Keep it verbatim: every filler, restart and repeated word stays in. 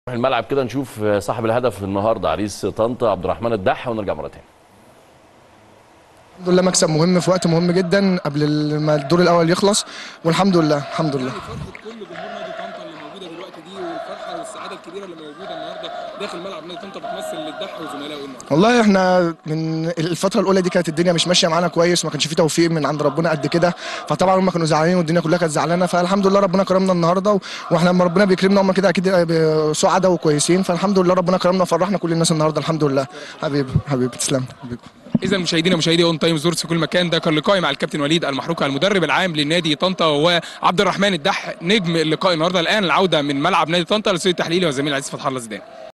الملعب كده نشوف صاحب الهدف النهارده عريس طنطا عبد الرحمن الدح ونرجع مره ثانيه. الحمد لله مكسب مهم في وقت مهم جدا قبل ما الدور الاول يخلص، والحمد لله الحمد لله. يعني فرحه كل جمهور نادي طنطا اللي موجوده دلوقتي دي، والفرحه والسعاده الكبيره اللي موجوده النهارده داخل ملعب نادي طنطا بتمثل للدح وزملائه النهارده. والله احنا من الفتره الاولى دي كانت الدنيا مش ماشيه معانا كويس، وما كانش في توفيق من عند ربنا قد كده، فطبعا هم كانوا زعلانين والدنيا كلها كانت زعلانه، فالحمد لله ربنا كرمنا النهارده، واحنا لما ربنا بيكرمنا هم كده اكيد سعداء وكويسين، فالحمد لله ربنا كرمنا وفرحنا كل الناس النهارده الحمد لله. حبيبي حبيبي تسلم حبيبي. اذا مشاهدينا مشاهدي اون تايم سبورتس في كل مكان، ده كان لقائي مع الكابتن وليد المحروكه المدرب العام للنادي طنطا، وعبد الرحمن الدح نجم اللقاء النهارده. الان العوده من ملعب نادي طنطا للاستوديو التحليلي والزميل العزيز فتح الله زيدان.